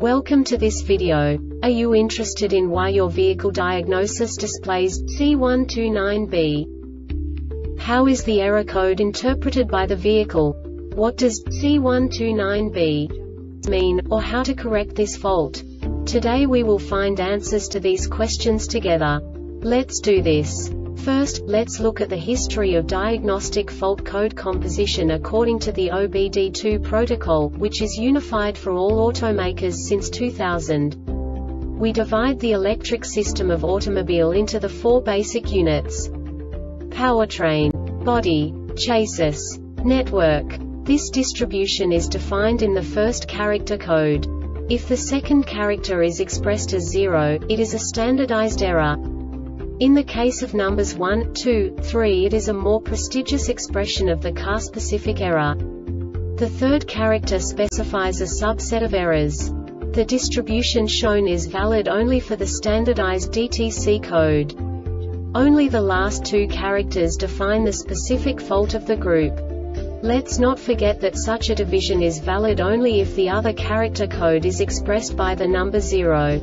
Welcome to this video. Are you interested in why your vehicle diagnosis displays C129B? How is the error code interpreted by the vehicle? What does C129B mean, or how to correct this fault? Today we will find answers to these questions together. Let's do this. First, let's look at the history of diagnostic fault code composition according to the OBD2 protocol, which is unified for all automakers since 2000. We divide the electric system of automobile into the four basic units: powertrain, body, chassis, network. This distribution is defined in the first character code. If the second character is expressed as 0, it is a standardized error. In the case of numbers 1, 2, 3, it is a more prestigious expression of the car-specific error. The third character specifies a subset of errors. The distribution shown is valid only for the standardized DTC code. Only the last two characters define the specific fault of the group. Let's not forget that such a division is valid only if the other character code is expressed by the number 0.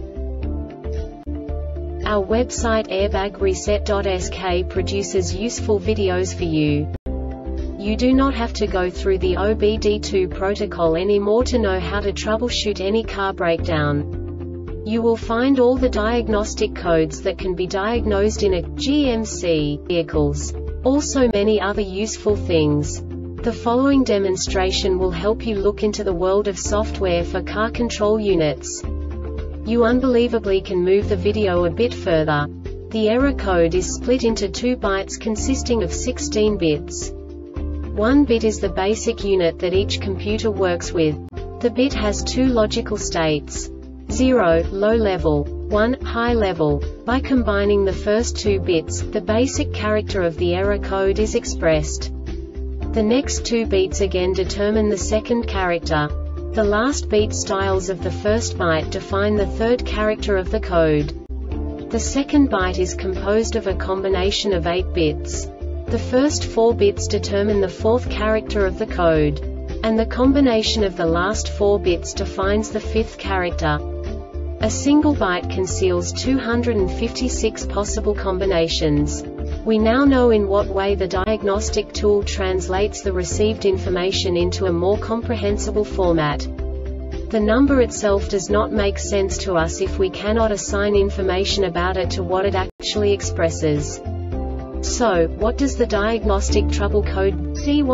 Our website airbagreset.sk produces useful videos for you. You do not have to go through the OBD2 protocol anymore to know how to troubleshoot any car breakdown. You will find all the diagnostic codes that can be diagnosed in a GMC vehicles. Also many other useful things. The following demonstration will help you look into the world of software for car control units. You unbelievably can move the video a bit further. The error code is split into 2 bytes consisting of 16 bits. 1 bit is the basic unit that each computer works with. The bit has 2 logical states: 0, low level, 1, high level. By combining the first 2 bits, the basic character of the error code is expressed. The next 2 beats again determine the second character. The last beat styles of the first byte define the third character of the code. The second byte is composed of a combination of 8 bits. The first 4 bits determine the fourth character of the code. And the combination of the last 4 bits defines the fifth character. A single byte conceals 256 possible combinations. We now know in what way the diagnostic tool translates the received information into a more comprehensible format. The number itself does not make sense to us if we cannot assign information about it to what it actually expresses. So, what does the diagnostic trouble code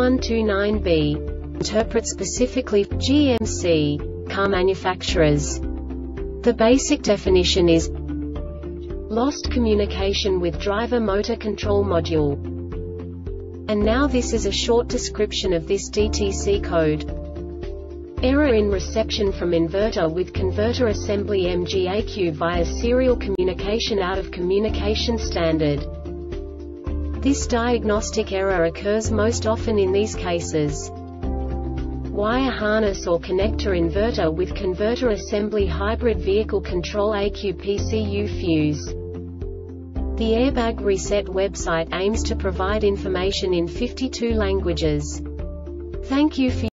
C129B interpret specifically for GMC car manufacturers? The basic definition is lost communication with driver motor control module. And now this is a short description of this DTC code. Error in reception from inverter with converter assembly MGAQ via serial communication out of communication standard. This diagnostic error occurs most often in these cases: wire harness or connector inverter with converter assembly hybrid vehicle control AQ-PCU fuse. The Airbag Reset website aims to provide information in 52 languages. Thank you for